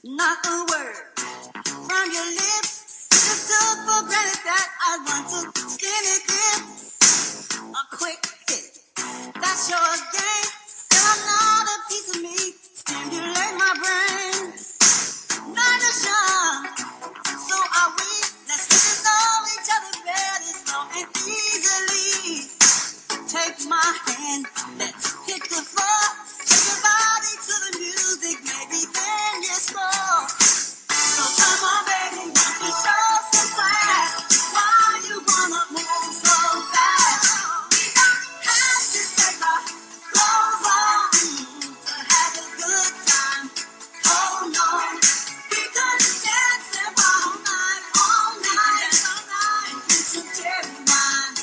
not a word from your lips. Just took for granted that I want to skinny dip. A quick hit, that's your game. And another piece of me stimulate my brain. Not a shot, so are we. Let's get to know each other very slow and easily. Take my hand, let's hit the floor. Take your body to the music, maybe then you score. So come on, baby, you can show some class. Why you wanna move so fast? We don't have to take our clothes on to have a good time. Oh no, we could dance all night, and drink some cherry wine.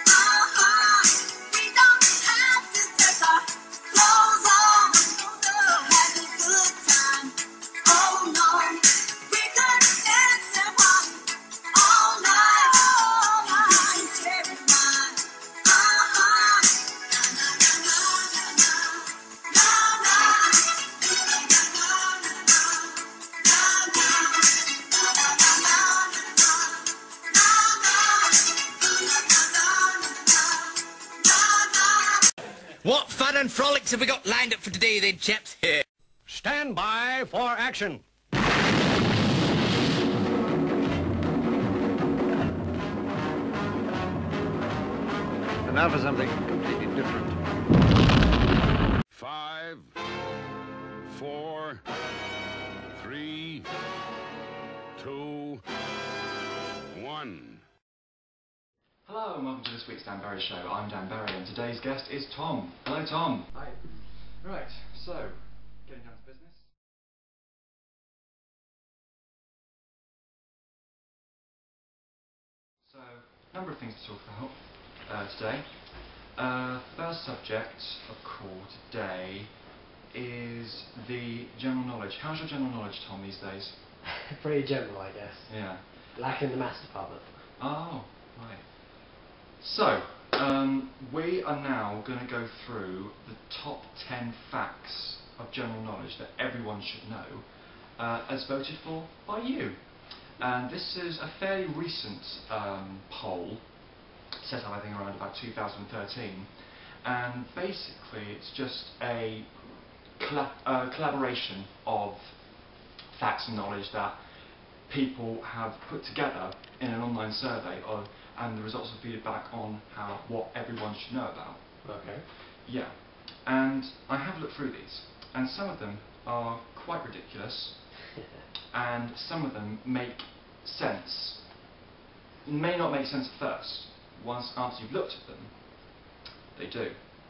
We don't have to take our clothes on to have a good time. Oh no, we could dance all night, and drink some cherry wine. What fun and frolics have we got lined up for today then, chaps? Here. Stand by for action. And now for something completely different. 5, 4, 3, 2, 1. Hello and welcome to this week's Dan Berry Show. I'm Dan Berry and today's guest is Tom. Hello Tom. Hi. Right, so, getting down to business. So, a number of things to talk about today. First subject of call today is the general knowledge. How's your general knowledge, Tom, these days? Pretty general, I guess. Yeah. Lacking the maths department. Oh, right. So, we are now going to go through the top 10 facts of general knowledge that everyone should know, as voted for by you. And this is a fairly recent poll, set up I think around about 2013, and basically it's just a collaboration of facts and knowledge that people have put together in an online survey and the results of feedback on what everyone should know about. Okay. Yeah, and I have looked through these, and some of them are quite ridiculous, and some of them make sense. May not make sense at first. Once after you've looked at them, they do.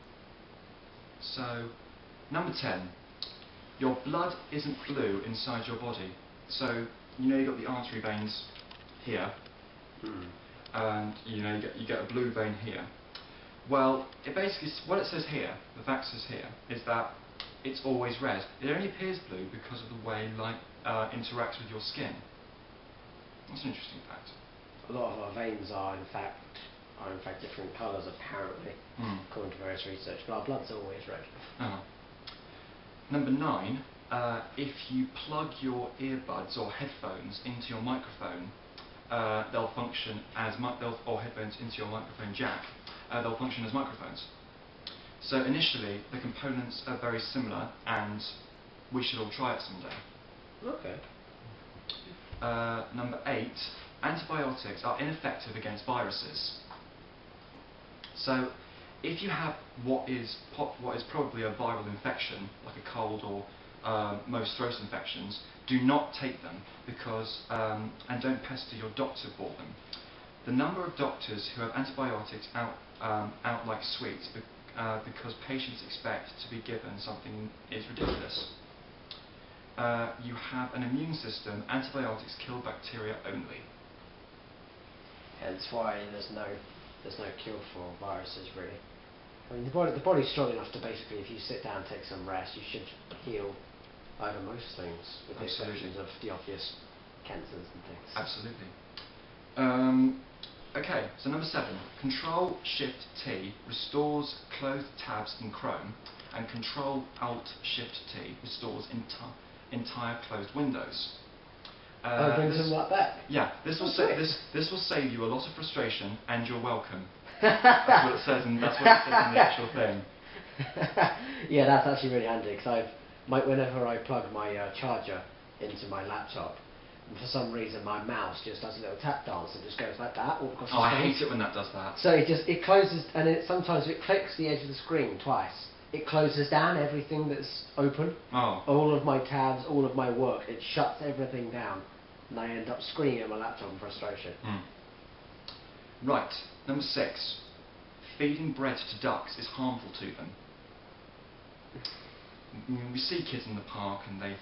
So, number 10. Your blood isn't blue inside your body. So, you know you've got the artery veins here, and you know you get a blue vein here. Well, it basically, what it says here, the fact says here, is that it's always red. It only appears blue because of the way light interacts with your skin. That's an interesting fact. A lot of our veins are in fact different colours apparently, according to various research, but our blood's always red. Number 9, if you plug your earbuds or headphones into your microphone, they'll function as or headphones into your microphone jack. They'll function as microphones. So initially, the components are very similar, and we should all try it someday. Okay. Number 8, antibiotics are ineffective against viruses. So, if you have what is probably a viral infection, like a cold or most throat infections, do not take them because and don't pester your doctor for them. The number of doctors who have antibiotics out like sweets because patients expect to be given something is ridiculous. You have an immune system. Antibiotics kill bacteria only. Hence why there's no cure for viruses really. I mean, the body's strong enough to basically, if you sit down and take some rest, you should heal over most things, with the exceptions of the obvious cancers and things. Absolutely. Okay, so number 7. Control-Shift-T restores closed tabs in Chrome, and Control-Alt-Shift-T restores entire closed windows. Brings them right back. Yeah, this will sweet. this will save you a lot of frustration, and you're welcome. That's what it says, and that's what it says in the actual thing. Yeah, that's actually really handy because whenever I plug my charger into my laptop, and for some reason my mouse just does a little tap dance and just goes like that all across the Oh, screen. I hate it when that does that. So it closes, and sometimes it clicks the edge of the screen twice. It closes down everything that's open. Oh. All of my tabs, all of my work. It shuts everything down, and I end up screaming at my laptop in frustration. Right, number 6. Feeding bread to ducks is harmful to them. We see kids in the park, and they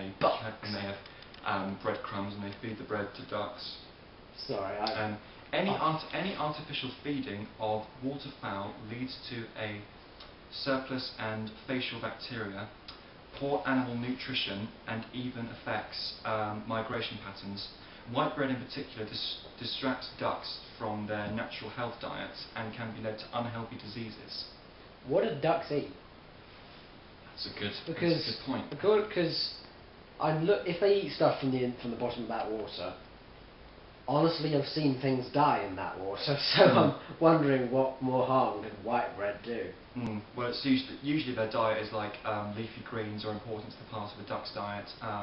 have breadcrumbs, and they feed the bread to ducks. Sorry, any artificial feeding of waterfowl leads to a surplus and facial bacteria, poor animal nutrition, and even affects migration patterns. White bread in particular distracts ducks from their natural health diets and can be led to unhealthy diseases. What do ducks eat? That's a good point. Because if they eat stuff from the bottom of that water, honestly, I've seen things die in that water. So I'm wondering what more harm could white bread do? Well, it's usually their diet is like leafy greens are important to the part of a duck's diet.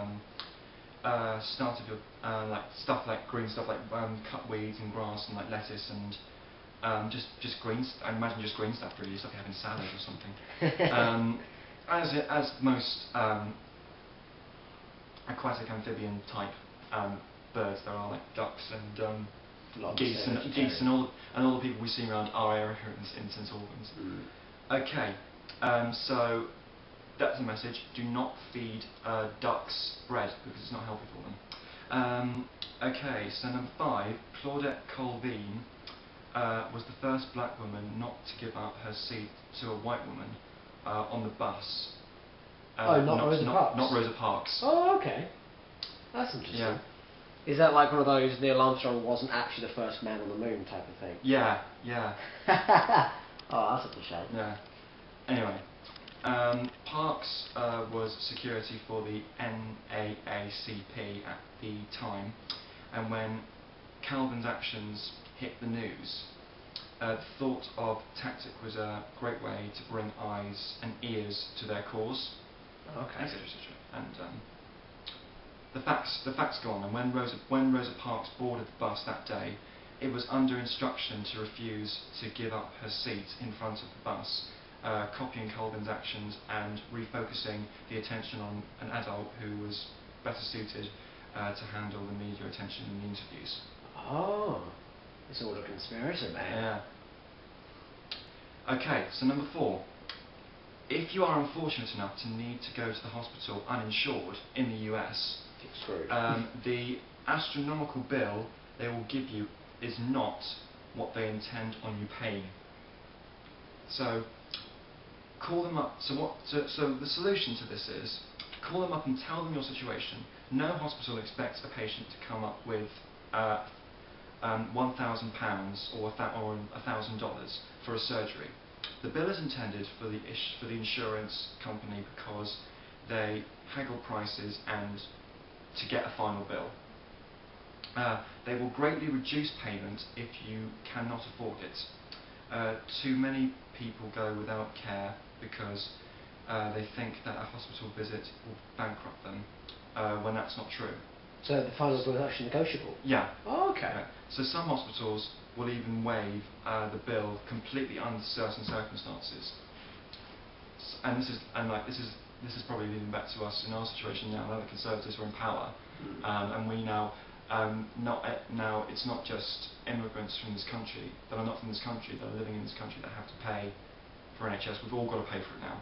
Like stuff like green stuff like cut weeds and grass and like lettuce and just greens. I imagine just green stuff really, stuff you have in salad or something. As most aquatic amphibian type birds, there are like ducks and geese and all the people we see around our area in St Albans. Okay, so that's the message. Do not feed ducks bread because it's not healthy for them. Okay, so number 5, Claudette Colvin was the first black woman not to give up her seat to a white woman on the bus. Not Rosa Parks? Not Rosa Parks. Oh, okay. That's interesting. Yeah. Is that like one of those Neil Armstrong wasn't actually the first man on the moon type of thing? Yeah. Oh, that's a shame. Yeah. Anyway, Parks was security for the NAACP at the time, and when Calvin's actions hit the news, the thought of tactic was a great way to bring eyes and ears to their cause. Okay. Etc. And the facts go on. And when Rosa Parks boarded the bus that day, it was under instruction to refuse to give up her seat in front of the bus, copying Colvin's actions and refocusing the attention on an adult who was better suited to handle the media attention in the interviews. Oh, it's all a conspiracy, man. Yeah. Okay, so number 4. If you are unfortunate enough to need to go to the hospital uninsured in the US, the astronomical bill they will give you is not what they intend on you paying. So call them up. So the solution to this is call them up and tell them your situation. No hospital expects a patient to come up with £1,000 or $1,000 for a surgery. The bill is intended for the insurance company because they haggle prices and to get a final bill. They will greatly reduce payment if you cannot afford it. Too many people go without care because they think that a hospital visit will bankrupt them when that's not true. So the final bill is actually negotiable? Yeah. Oh, okay. Yeah. So some hospitals will even waive the bill completely under certain circumstances. And this is probably leading back to us in our situation now. Now the Conservatives are in power, and we now it's not just immigrants from this country that are not from this country that are living in this country that have to pay for NHS. We've all got to pay for it now.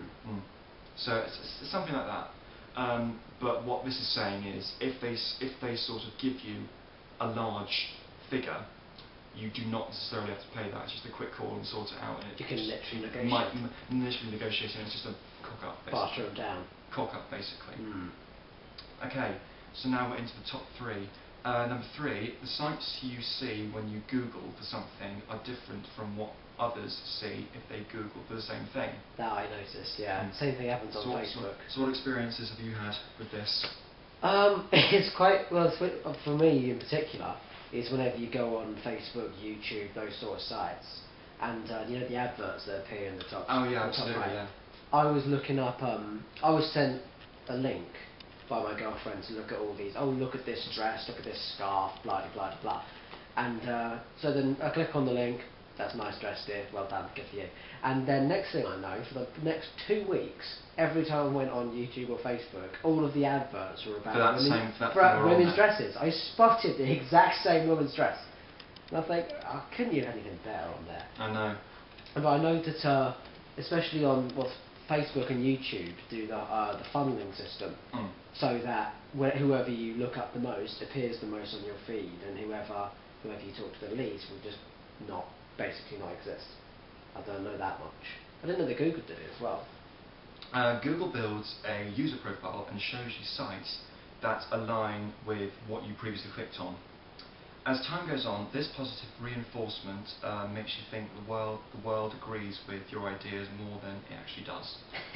So it's something like that. But what this is saying is, if they sort of give you a large figure, you do not necessarily have to pay that. It's just a quick call and sort it out. And you can literally negotiate. Literally negotiate, and it's just a cock up. Barter them down. Cock up, basically. Okay, so now we're into the top 3. Number 3, the sites you see when you Google for something are different from what others see if they Google for the same thing. That I noticed, yeah. Same thing happens on Facebook. So what experiences have you had with this? It's quite, well, for me in particular, is whenever you go on Facebook, YouTube, those sort of sites, and you know the adverts that appear in the top. Oh yeah, the top absolutely, right. yeah. I was looking up, I was sent a link by my girlfriend to look at all these, oh look at this dress, look at this scarf, blah blah blah blah. And so then I click on the link, that's a nice dress dear, well done, good for you. And then next thing I know, for the next 2 weeks, every time I went on YouTube or Facebook, all of the adverts were about women's dresses. I spotted the exact same woman's dress. And I think, oh, couldn't you have anything better on there? I know. But I know that, especially on Facebook and YouTube, do the funneling system, so that whoever you look up the most appears the most on your feed, and whoever you talk to the least will just basically not exist. I don't know that much. I didn't know that Google did it as well. Google builds a user profile and shows you sites that align with what you previously clicked on. As time goes on, this positive reinforcement makes you think the world agrees with your ideas more than it actually does.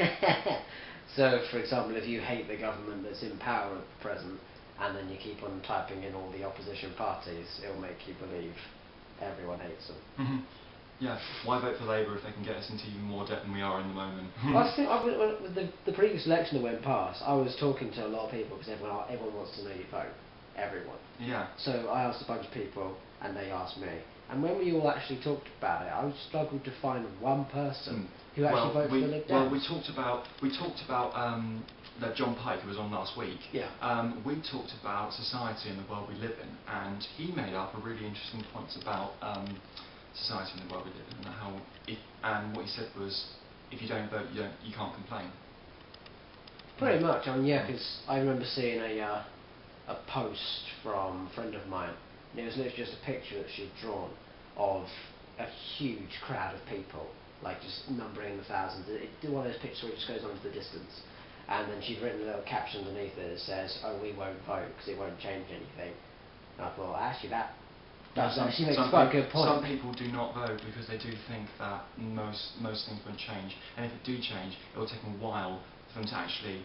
So, for example, if you hate the government that's in power at present, and then you keep on typing in all the opposition parties, it'll make you believe everyone hates them. Mm-hmm. Yeah, why vote for Labour if they can get us into even more debt than we are in the moment? Well, I think with the previous election that went past, I was talking to a lot of people because everyone wants to know your vote. Everyone. Yeah. So I asked a bunch of people, and they asked me. And when we all actually talked about it, I struggled to find one person who actually voted for the Lib Dems. Well, we talked about that John Pike, who was on last week. Yeah. We talked about society and the world we live in, and he made up a really interesting point about society and the world we live in, and what he said was, if you don't vote, you can't complain. Pretty much. I mean, yeah, because I remember seeing a post from a friend of mine, and it was literally just a picture that she'd drawn of a huge crowd of people, like just numbering in the thousands. It's one of those pictures where it just goes on into the distance, and then she'd written a little caption underneath it that says, "Oh, we won't vote because it won't change anything." And I thought, actually, that actually makes quite a good point. Some people do not vote because they do think that most things won't change, and if it do change, it will take a while for them to actually,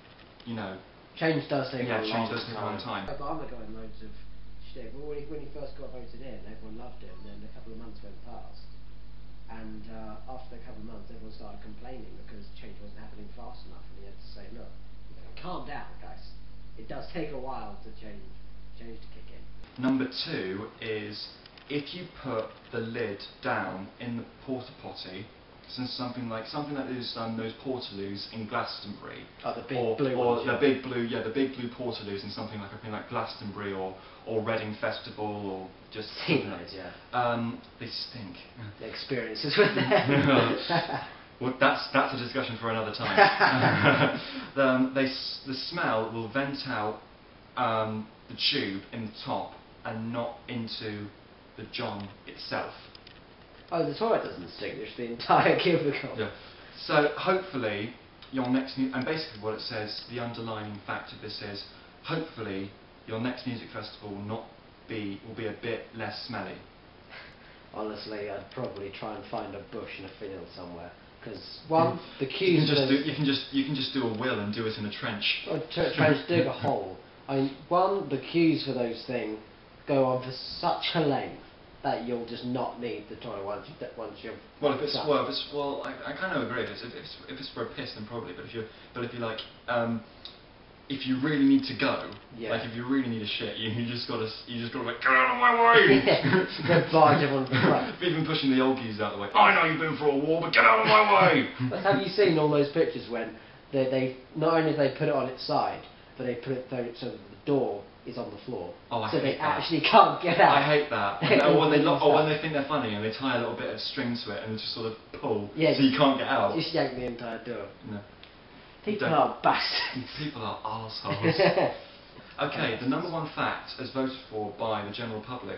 Change does take a long time. Obama got in loads of shit. Well, when he first got voted in, everyone loved him, and then a couple of months went past. And after a couple of months, everyone started complaining because change wasn't happening fast enough, and he had to say, look, calm down, guys. It does take a while to change to kick in. Number 2 is, if you put the lid down in the porta potty, so something like those portaloos in Glastonbury, the big blue ones, the big blue portaloos in something like Glastonbury or Reading Festival or just they stink. The experiences with them. Well, that's a discussion for another time. The smell will vent out the tube in the top and not into the john itself. Oh, the toilet doesn't stink, there's the entire cubicle. Yeah. So hopefully your next and basically what it says, the underlining fact of this is, hopefully your next music festival will be a bit less smelly. Honestly, I'd probably try and find a bush in a field somewhere, because the queues. You can just do a will and do it in a trench. Or trench, dig a hole. I mean, the queues for those things go on for such a length that you'll just not need the toilet once you've. I kind of agree. If it's for a piss, then probably. But if if you really need to go, like if you really need a shit, you just gotta like, get out of my way. Barge everyone to the front. Even pushing the old geezers out of the way. I know you've been for a war, but get out of my way. But have you seen all those pictures when they not only they put it on its side, but they put it so that the door is on the floor, so they actually can't get out. I hate that. When they think they're funny and they tie a little bit of string to it and just sort of pull, so you can't get out. Just yank the entire door. No. People are bastards. People are arseholes. Okay, the number 1 fact, as voted for by the general public,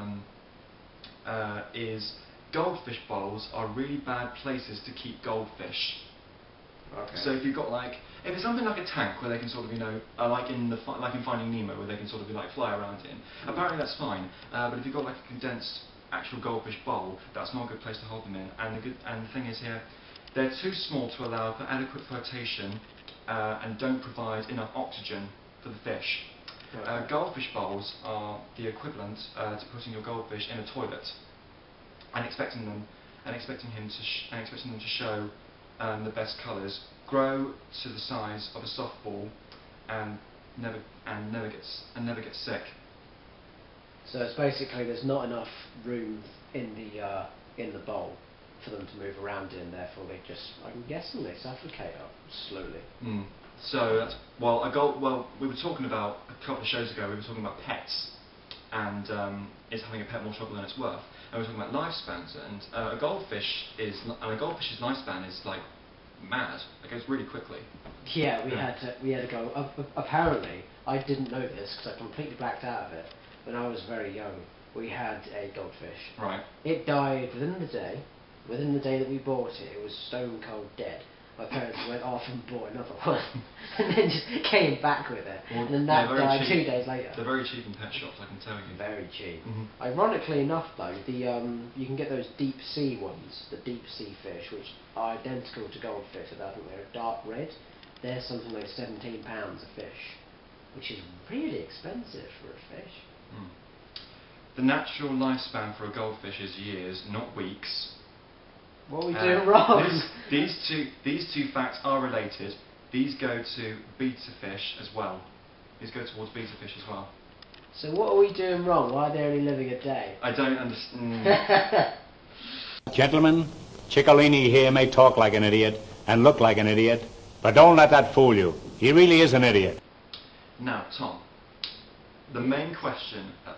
is goldfish bowls are really bad places to keep goldfish. Okay. So if you've got if it's something like a tank where they can sort of like in Finding Nemo where they can sort of fly around in, apparently that's fine. But if you've got like a condensed actual goldfish bowl, that's not a good place to hold them in. And the thing is here, they're too small to allow for adequate flotation and don't provide enough oxygen for the fish. Goldfish bowls are the equivalent to putting your goldfish in a toilet and expecting them to show the best colours, grow to the size of a softball, and never get sick. So it's basically there's not enough room in the bowl for them to move around in. Therefore, I'm guessing they suffocate up slowly. Mm. So that's we were talking about a couple of shows ago. We were talking about pets and is having a pet more trouble than it's worth. And we were talking about lifespans, and a goldfish's lifespan is like mad. It goes really quickly. Yeah, we had to go. Apparently, I didn't know this because I completely blacked out of it. When I was very young, we had a goldfish. Right. It died within the day. Within the day that we bought it, it was stone cold dead. My parents went off and bought another one, and then just came back with it. Well, and then that died cheap. 2 days later. They're very cheap in pet shops, I can tell you. Very cheap. Mm-hmm. Ironically enough, though, you can get those deep sea ones, the deep sea fish, which are identical to goldfish, but I think they're a dark red. They're something like £17 a fish, which is really expensive for a fish. Mm. The natural lifespan for a goldfish is years, not weeks. What are we doing wrong? These two facts are related. These go to beta fish as well. These go towards beta fish as well. So what are we doing wrong? Why are they only living a day? I don't understand. Gentlemen, Ciccolini here may talk like an idiot and look like an idiot, but don't let that fool you. He really is an idiot. Now, Tom, the main question that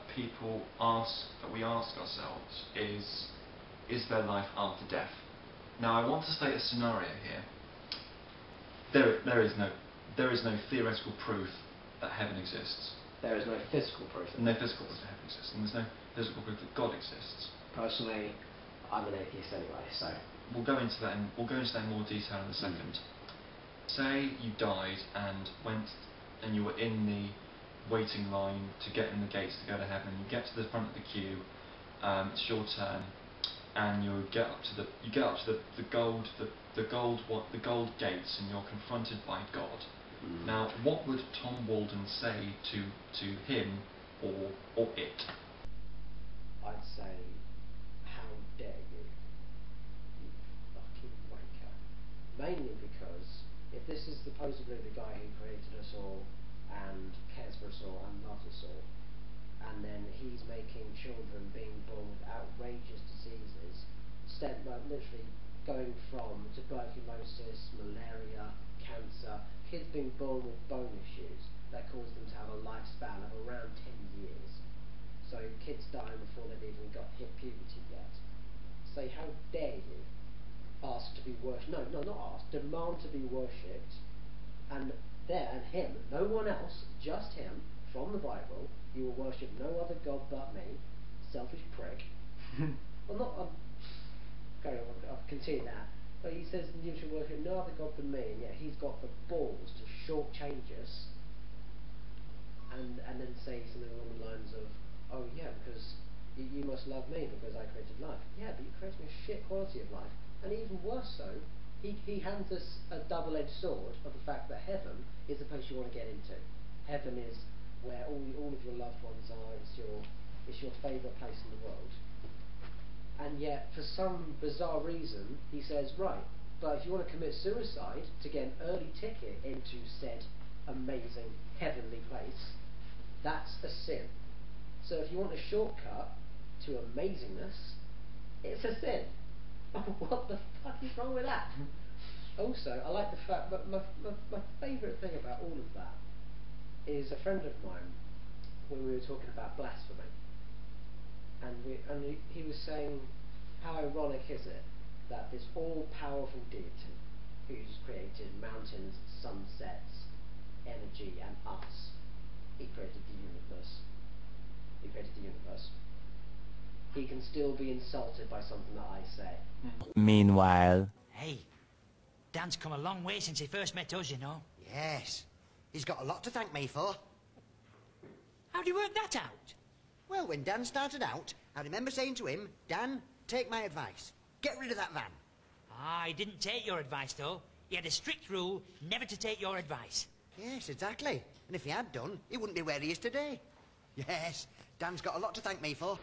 we ask ourselves is there life after death? Now, I want to state a scenario here. There is no theoretical proof that heaven exists. There is no physical proof. No physical proof that heaven exists, and there's no physical proof that God exists. Personally, I'm an atheist anyway, so we'll go into that in more detail in a second. Say you died and you were in the waiting line to get in the gates to go to heaven. You get to the front of the queue. It's your turn. And you get up to the gold gates, and you're confronted by God. Mm. Now, what would Tom Walden say to him or it? I'd say, how dare you fucking wanker. Mainly because if this is supposedly the guy who created us all and cares for us all and loves us all, and then he's making children being born with outrageous diseases, literally going from tuberculosis, malaria, cancer, kids being born with bone issues that cause them to have a lifespan of around 10 years. So kids dying before they've even hit puberty yet. Say, how dare you ask to be worshipped? No, not ask, demand to be worshipped, and him, no one else, just him, from the Bible. You will worship no other God but me, selfish prick. Well, I'll continue that. But he says you should worship no other God than me, and yet he's got the balls to shortchange us, and then say something along the lines of, oh yeah, because you must love me because I created life. Yeah, but you created a shit quality of life, and even worse so, he hands us a double-edged sword of the fact that heaven is the place you want to get into. Heaven is where all of your loved ones are. It's your favourite place in the world. And yet, for some bizarre reason, he says, right, but if you want to commit suicide to get an early ticket into said amazing heavenly place, that's a sin. So if you want a shortcut to amazingness, it's a sin. What the fuck is wrong with that? Also, I like the fact that my favourite thing about all of that is a friend of mine, when we were talking about blasphemy, and he was saying, how ironic is it that this all-powerful deity who's created mountains, sunsets, energy, and us, he created the universe. He can still be insulted by something that I say. Meanwhile... Hey, Dan's come a long way since he first met us, you know. Yes. He's got a lot to thank me for. How'd you work that out? Well, when Dan started out, I remember saying to him, Dan, take my advice. Get rid of that van. Ah, he didn't take your advice, though. He had a strict rule never to take your advice. Yes, exactly. And if he had done, he wouldn't be where he is today. Yes, Dan's got a lot to thank me for.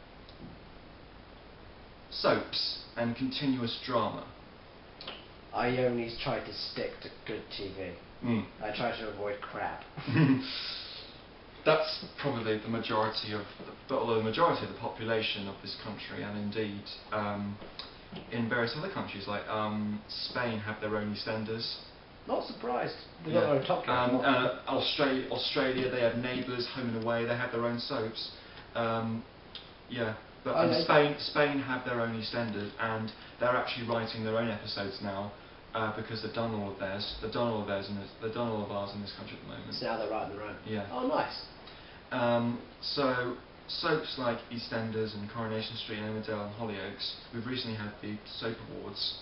Soaps and continuous drama. I only try to stick to good TV. I try to avoid crap. That's probably the majority of, although the majority of the population of this country, and indeed in various other countries like Spain have their own EastEnders. Not surprised. They've got their own Top Gear. Australia, they have Neighbours, Home and Away. They have their own soaps. Yeah, but Spain have their own EastEnders, and they're actually writing their own episodes now because they've done all of theirs. They've done all of ours in this country at the moment. So now they're writing their own. Yeah. Oh, nice. So soaps like EastEnders and Coronation Street and Emmerdale and Hollyoaks, we've recently had the Soap Awards.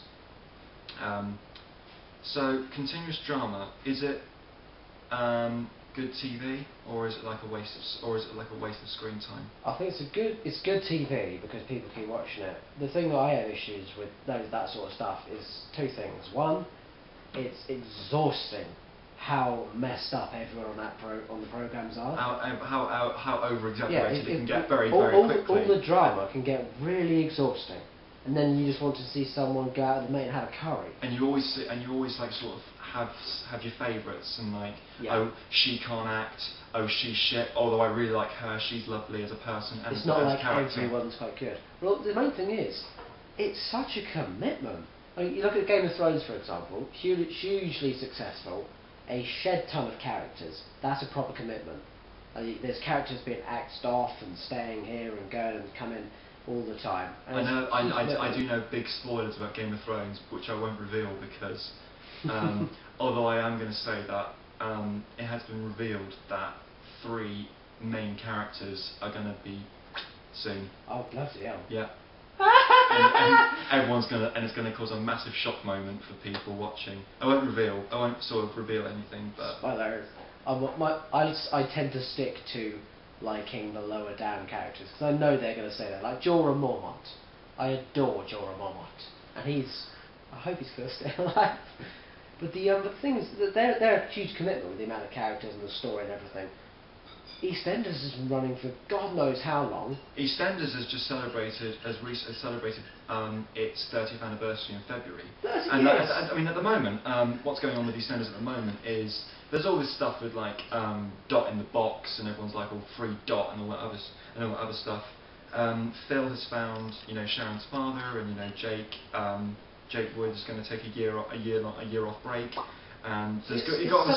So continuous drama, is it good TV, or is it like a waste of screen time? I think it's good TV because people keep watching it. The thing that I have issues with that sort of stuff is two things. One, it's exhausting how messed up everyone on the programs are. How over exaggerated it can get very all quickly. All the drama can get really exhausting, and then you just want to see someone go out of the mate and have a curry. And you always like sort of have your favourites and like, oh, she can't act, oh, she's shit, although I really like her, she's lovely as a person and it's not as like a character. Everyone's quite good. Well, the main thing is, it's such a commitment. Like, you look at Game of Thrones, for example, hugely successful, a shed ton of characters. That's a proper commitment. There's characters being axed off and staying here and going and coming all the time. And I do know big spoilers about Game of Thrones, which I won't reveal because, although I am going to say that it has been revealed that 3 main characters are going to be soon. Oh, bloody hell. Yeah. and it's going to cause a massive shock moment for people watching. I won't sort of reveal anything, but spoilers. I tend to stick to liking the lower down characters because I know they're going to say that. Like Jorah Mormont, I adore Jorah Mormont, and I hope he's going to stay alive. But the thing is that they're a huge commitment with the amount of characters and the story and everything. EastEnders has been running for God knows how long. EastEnders has just celebrated its 30th anniversary in February. 30 years. I mean, at the moment, what's going on with EastEnders at the moment is there's all this stuff with like Dot in the box, and everyone's like, free Dot and all that other stuff. Phil has found, Sharon's father, and Jake Wood is going to take a year off break. And you got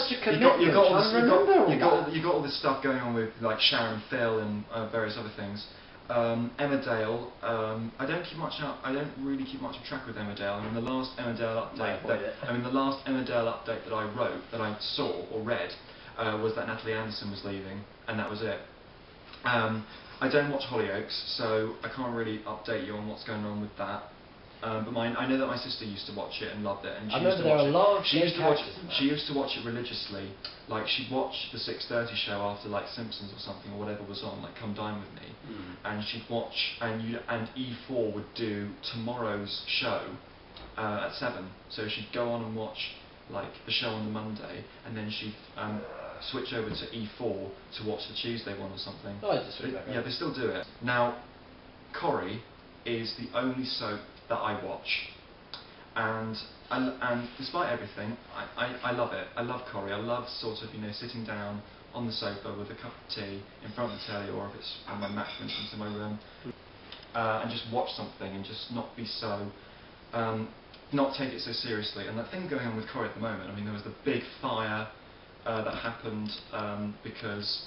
all this stuff going on with like Sharon and Phil and various other things. Emmerdale, I don't really keep much of track with Emmerdale. I mean, the last Emmerdale update that I saw or read was that Natalie Anderson was leaving, and that was it. I don't watch Hollyoaks, so I can't really update you on what's going on with that. But I know that my sister used to watch it and loved it, and she used to watch it religiously. Like she'd watch the 6:30 show after like Simpsons or something or whatever was on, like Come Dine With Me, and she'd watch and E4 would do tomorrow's show at 7. So she'd go on and watch like the show on the Monday, and then she'd switch over to E4 to watch the Tuesday one or something. Yeah, they still do it now. Corrie is the only soap that I watch, and despite everything, I love it. I love Corrie. I love sort of sitting down on the sofa with a cup of tea in front of the telly, or if it's on my Mac, for instance, in my room, and just watch something and just not be so, not take it so seriously. And the thing going on with Corrie at the moment, I mean, there was the big fire that happened because.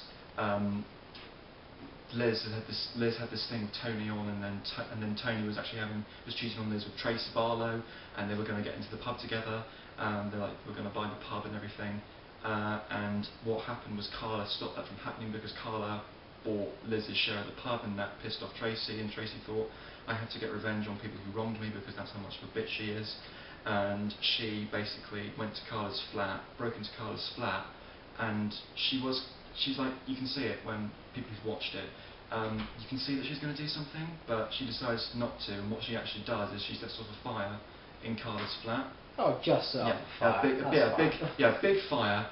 Liz had this thing with Tony on, and then Tony was actually cheating on Liz with Tracy Barlow, and they were going to get into the pub together. They're like, we're going to buy the pub and everything. And what happened was Carla stopped that from happening because Carla bought Liz's share of the pub, and that pissed off Tracy. And Tracy thought, I have to get revenge on people who wronged me because that's how much of a bitch she is. And she basically went to Carla's flat, broke into Carla's flat, and she's like, you can see it when people who've watched it, you can see that she's going to do something, but she decides not to. And what she actually does is she sets off a fire in Carla's flat. Oh, just Yeah, fire. big fire.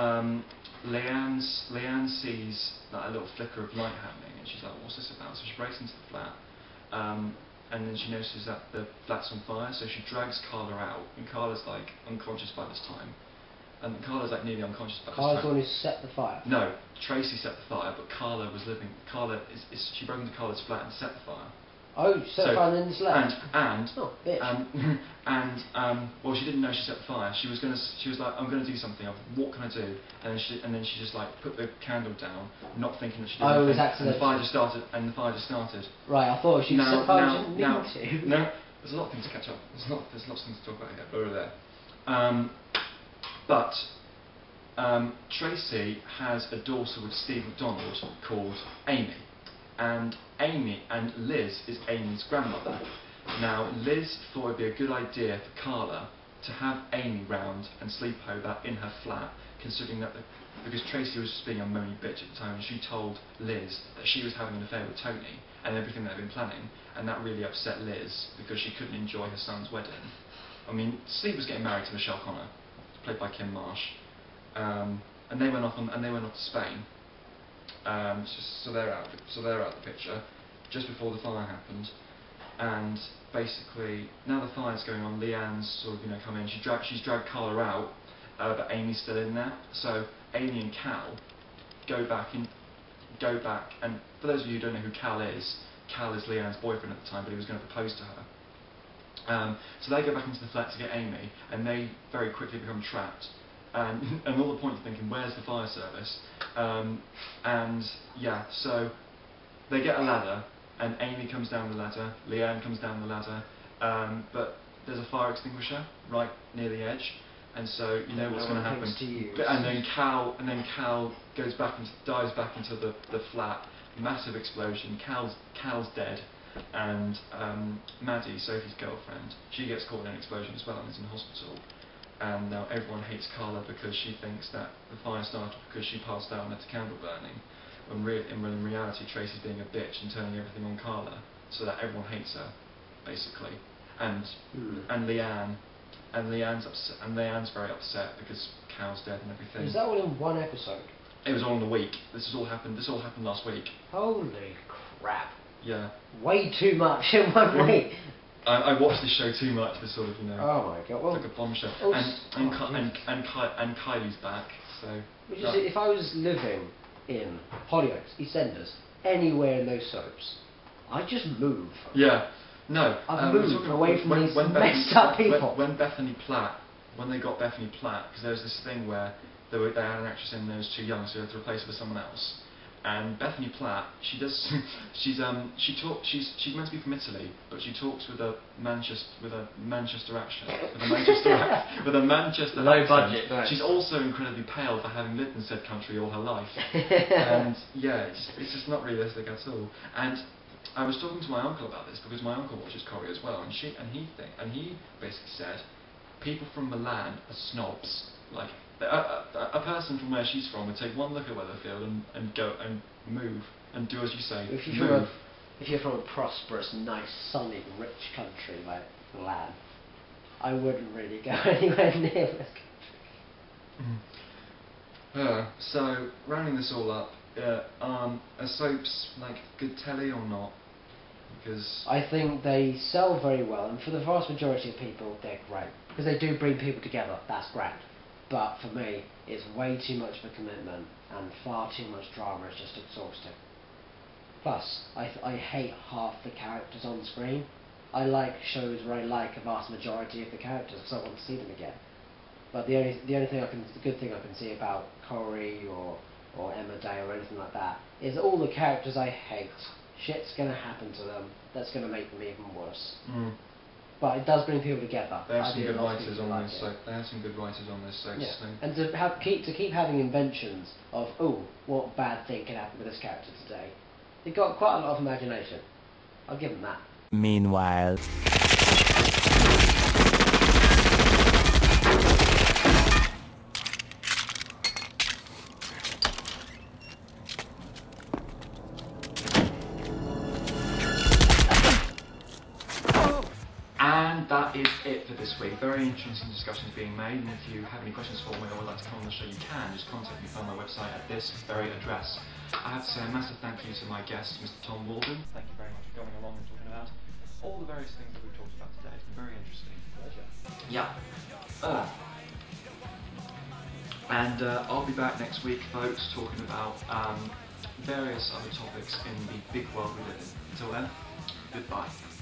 Leanne sees like, a little flicker of light happening, and she's like, "What's this about?" So she breaks into the flat, and then she notices that the flat's on fire. So she drags Carla out, and Carla's like unconscious by this time. And Carla's like nearly unconscious by this time. Carla's the one who set the fire. No, Tracy set the fire, but Carla was living. Carla she broke into Carla's flat and set the fire. Oh, set the fire and then just left. Oh, bitch. Well, she didn't know she set the fire. She was like, I'm gonna do something. What can I do? And then she just like put the candle down, not thinking that she did anything. And the fire just started. Right, I thought she set the fire. She didn't need to. No, there's a lot of things to catch up. There's lots of things to talk about here. Over there. But Tracy has a daughter with Steve McDonald called Amy. And Liz is Amy's grandmother. Now, Liz thought it'd be a good idea for Carla to have Amy round and sleep over in her flat, considering that because Tracy was just being a moany bitch at the time, and she told Liz that she was having an affair with Tony and everything they'd been planning, and that really upset Liz because she couldn't enjoy her son's wedding. I mean, Steve was getting married to Michelle Connor, played by Kim Marsh, and they went off to Spain. So they're out of the picture just before the fire happened, and basically now the fire's going on. Leanne's sort of come in. She's dragged Carla out, but Amy's still in there. So Amy and Cal go back, and for those of you who don't know who Cal is Leanne's boyfriend at the time, but he was going to propose to her. So they go back into the flat to get Amy, and they very quickly become trapped. And all the point you're thinking, where's the fire service? And yeah, so they get a ladder, and Amy comes down the ladder, Leanne comes down the ladder, but there's a fire extinguisher right near the edge, and so you know what's going to happen. And then Cal dives back into the flat, massive explosion. Cal's dead, and Maddie, Sophie's girlfriend, she gets caught in an explosion as well and is in hospital. And now everyone hates Carla because she thinks that the fire started because she passed out and left a candle burning. In reality, Tracy's being a bitch and turning everything on Carla, so that everyone hates her, basically. And Leanne's upset, and Leanne's very upset because Cal's dead and everything. Is that all in one episode? It was all in a week. This all happened last week. Holy crap! Yeah. Way too much in one week. I watched this show too much to sort of, Oh my god! Well, like a bombshell. And Kylie's back, so. Which is, if I was living in Hollyoaks, EastEnders, anywhere in those soaps, I'd just move. Yeah. No. I'd move away from these messed up people. When they got Bethany Platt, because there was this thing where they had an actress in there who was too young, so they had to replace her with someone else. And Bethany Platt, she's meant to be from Italy, but she talks with a Manchester accent, with a Manchester low accent. budget. Right. She's also incredibly pale for having lived in said country all her life. And yeah, it's just not realistic at all. And I was talking to my uncle about this because my uncle watches Corrie as well, and he basically said people from Milan are snobs. Like a person from where she's from would take one look at Weatherfield and go and move and do as you say. If you're from a prosperous, nice, sunny, rich country like Milan, I wouldn't really go anywhere near this country. So rounding this all up, are soaps like good telly or not? Because I think they sell very well, and for the vast majority of people, they're great because they do bring people together. That's grand. But for me, it's way too much of a commitment and far too much drama. It's just exhausting. Plus, I hate half the characters on screen. I like shows where I like a vast majority of the characters because I want to see them again. But the only good thing I can see about Corrie or Emma Day or anything like that is all the characters I hate. Shit's gonna happen to them. That's gonna make them even worse. But it does bring people together. They have some good writers on this. They have some good writers on this. Yeah. And to keep having inventions of what bad thing can happen with this character today. They've got quite a lot of imagination. I'll give them that. Meanwhile. for this week. Very interesting discussions being made, and if you have any questions for me or would like to come on the show, you can just contact me on my website at this very address. I have to say a massive thank you to my guest, Mr. Tom Walden. Thank you very much for coming along and talking about all the various things that we've talked about today. It's been very interesting. Pleasure. Yeah. And I'll be back next week, folks, talking about various other topics in the big world we live in. Until then, goodbye.